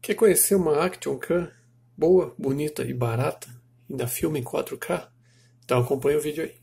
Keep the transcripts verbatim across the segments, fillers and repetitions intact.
Quer conhecer uma Action Cam boa, bonita e barata? Ainda filma em quatro K? Então acompanha o vídeo aí.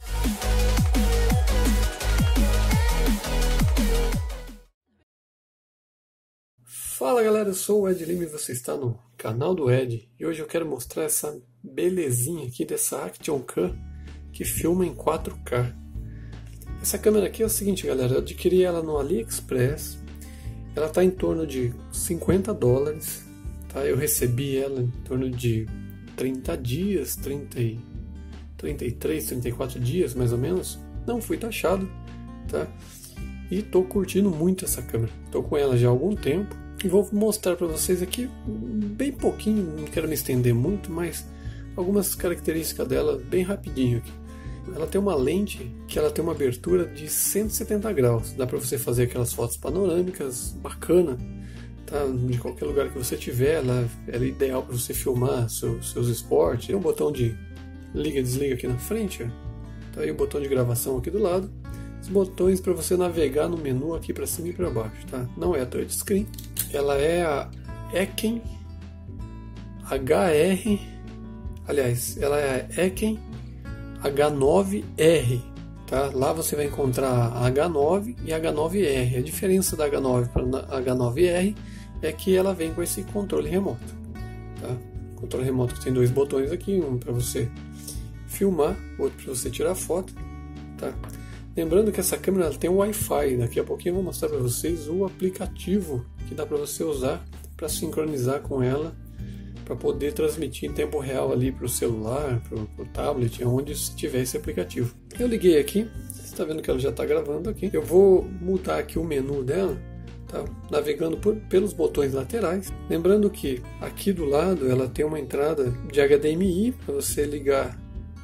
Fala galera, eu sou o Ed Lima e você está no canal do Ed. E hoje eu quero mostrar essa belezinha aqui dessa Action Cam que filma em quatro K. Essa câmera aqui é o seguinte galera, eu adquiri ela no AliExpress. Ela está em torno de cinquenta dólares, tá? Eu recebi ela em torno de trinta dias, trinta e, trinta e três, trinta e quatro dias mais ou menos. Não fui taxado, tá? E estou curtindo muito essa câmera. Estou com ela já há algum tempo e vou mostrar para vocês aqui bem pouquinho, não quero me estender muito, mas algumas características dela bem rapidinho aqui. Ela tem uma lente que ela tem uma abertura de cento e setenta graus. Dá para você fazer aquelas fotos panorâmicas, bacana, tá? De qualquer lugar que você tiver, ela, ela é ideal para você filmar seu, seus esportes. Tem um botão de liga e desliga aqui na frente, ó. Tá aí o botão de gravação aqui do lado. Os botões para você navegar no menu aqui para cima e para baixo, tá? Não é a touchscreen. Ela é a Eken H R, aliás, ela é a Eken H nove R, tá? Lá você vai encontrar a H nove e a H nove R. A diferença da H nove para a H nove R é que ela vem com esse controle remoto, tá? Controle remoto que tem dois botões aqui, um para você filmar, outro para você tirar foto, tá? Lembrando que essa câmera ela tem um Wi-Fi. Daqui a pouquinho eu vou mostrar para vocês o aplicativo que dá para você usar para sincronizar com ela, para poder transmitir em tempo real ali para o celular, para o tablet, onde tiver esse aplicativo. Eu liguei aqui, você está vendo que ela já está gravando aqui. Eu vou mudar aqui o menu dela, tá? Navegando por, pelos botões laterais. Lembrando que aqui do lado ela tem uma entrada de H D M I para você ligar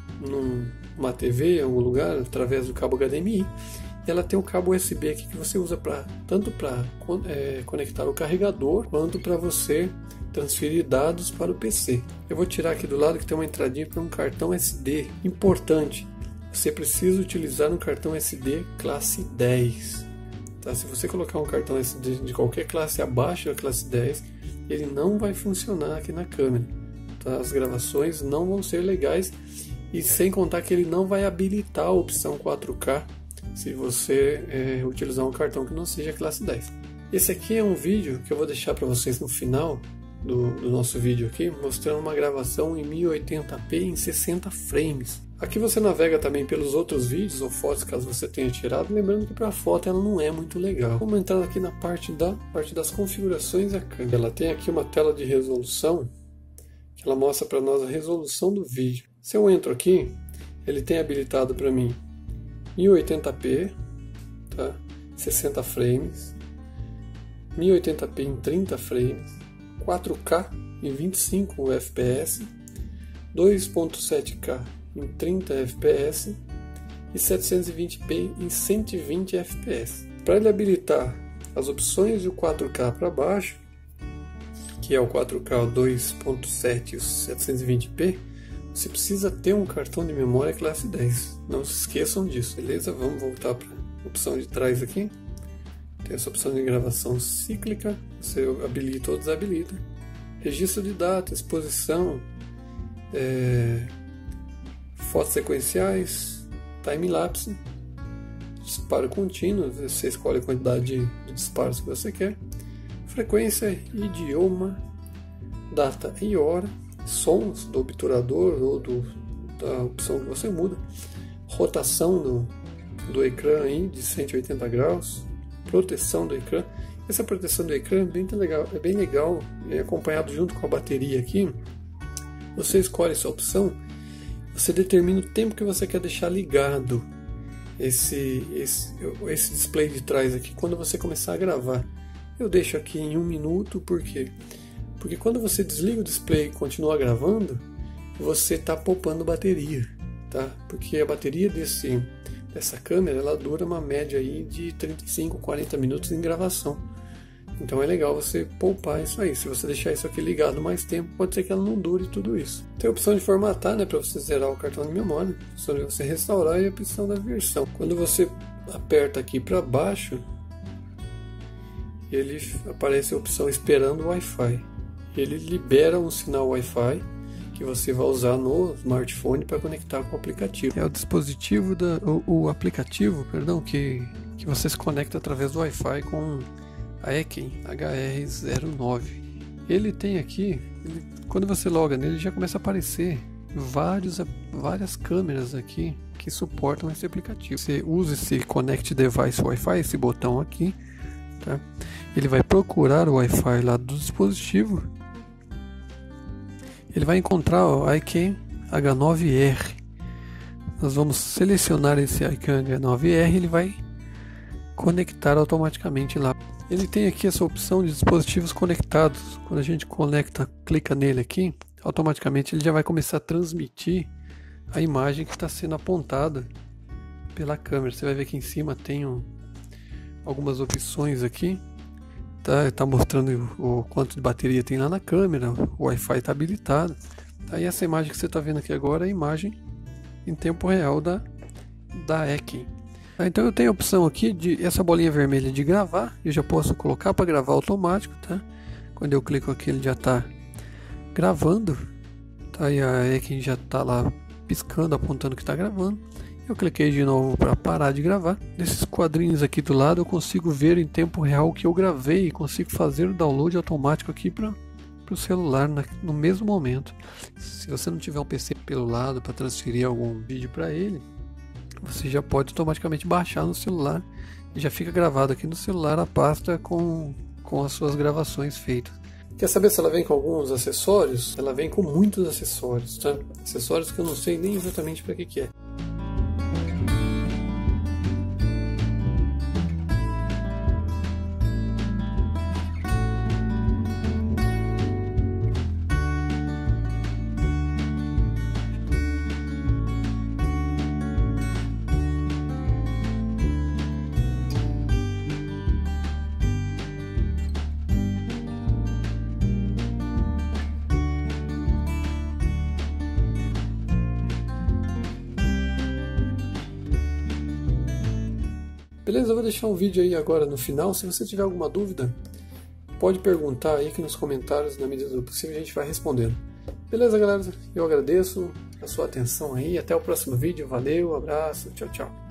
numa T V em algum lugar através do cabo H D M I. E ela tem um cabo U S B aqui que você usa pra, tanto para é, conectar o carregador quanto para você transferir dados para o P C. Eu vou tirar aqui do lado que tem uma entradinha para um cartão S D. Importante, você precisa utilizar um cartão S D classe dez. Tá? Se você colocar um cartão S D de qualquer classe abaixo da classe dez, ele não vai funcionar aqui na câmera. Tá? As gravações não vão ser legais e sem contar que ele não vai habilitar a opção quatro K se você é, utilizar um cartão que não seja classe dez. Esse aqui é um vídeo que eu vou deixar para vocês no final Do, do nosso vídeo aqui, mostrando uma gravação em mil e oitenta p em sessenta frames. Aqui você navega também pelos outros vídeos ou fotos caso você tenha tirado, lembrando que para a foto ela não é muito legal. Vamos entrar aqui na parte, da, parte das configurações da câmera. Ela tem aqui uma tela de resolução que ela mostra para nós a resolução do vídeo. Se eu entro aqui, ele tem habilitado para mim mil e oitenta p, tá? sessenta frames, mil e oitenta p em trinta frames, quatro K em vinte e cinco F P S, dois ponto sete K em trinta F P S e setecentos e vinte p em cento e vinte F P S. Para ele habilitar as opções do quatro K para baixo, que é o quatro K, o dois ponto sete e o setecentos e vinte p, você precisa ter um cartão de memória classe dez. Não se esqueçam disso, beleza? Vamos voltar para a opção de trás aqui. Tem essa opção de gravação cíclica, você habilita ou desabilita. Registro de data, exposição, é, fotos sequenciais, time-lapse, disparo contínuo, você escolhe a quantidade de, de disparos que você quer, frequência, idioma, data e hora, sons do obturador ou do, da opção que você muda, rotação do, do ecrã aí de cento e oitenta graus, proteção do ecrã. Essa proteção do ecrã é bem legal, é bem legal, é acompanhado junto com a bateria aqui. Você escolhe essa opção, você determina o tempo que você quer deixar ligado esse, esse, esse display de trás aqui quando você começar a gravar. Eu deixo aqui em um minuto, por quê? Porque quando você desliga o display e continua gravando, você está poupando bateria, tá? Porque a bateria desse Essa câmera ela dura uma média aí de trinta e cinco, quarenta minutos em gravação. Então é legal você poupar isso aí. Se você deixar isso aqui ligado mais tempo, pode ser que ela não dure tudo isso. Tem a opção de formatar, né, para você zerar o cartão de memória, a opção de você restaurar e a opção da versão. Quando você aperta aqui para baixo, ele aparece a opção esperando o Wi-Fi. Ele libera um sinal Wi-Fi que você vai usar no smartphone para conectar com o aplicativo. É o dispositivo, da, o, o aplicativo, perdão, que, que você se conecta através do Wi-Fi com a Eken H R zero nove. Ele tem aqui, ele, quando você loga nele, já começa a aparecer vários, várias câmeras aqui que suportam esse aplicativo. Você usa esse Connect Device Wi-Fi, esse botão aqui, tá? Ele vai procurar o Wi-Fi lá do dispositivo. Ele vai encontrar o Eken H nove R. Nós vamos selecionar esse Eken H nove R, ele vai conectar automaticamente lá. Ele tem aqui essa opção de dispositivos conectados. Quando a gente conecta, clica nele aqui, automaticamente ele já vai começar a transmitir a imagem que está sendo apontada pela câmera. Você vai ver que em cima tem um, algumas opções aqui. Tá, tá mostrando o, o quanto de bateria tem lá na câmera, o Wi-Fi está habilitado. Aí essa imagem que você está vendo aqui agora é a imagem em tempo real da, da Eken. Ah, então eu tenho a opção aqui de essa bolinha vermelha de gravar, eu já posso colocar para gravar automático, tá? Quando eu clico aqui ele já está gravando, tá? E a Eken já está lá piscando, apontando que está gravando. Eu cliquei de novo para parar de gravar. Nesses quadrinhos aqui do lado eu consigo ver em tempo real o que eu gravei e consigo fazer o download automático aqui para o celular na, no mesmo momento. Se você não tiver um P C pelo lado para transferir algum vídeo para ele, você já pode automaticamente baixar no celular e já fica gravado aqui no celular a pasta com, com as suas gravações feitas. Quer saber se ela vem com alguns acessórios? Ela vem com muitos acessórios, tá? Acessórios que eu não sei nem exatamente para que que é. Beleza, eu vou deixar um vídeo aí agora no final. Se você tiver alguma dúvida, pode perguntar aí que nos comentários, na medida do possível, a gente vai respondendo. Beleza, galera? Eu agradeço a sua atenção aí. Até o próximo vídeo. Valeu, abraço, tchau, tchau.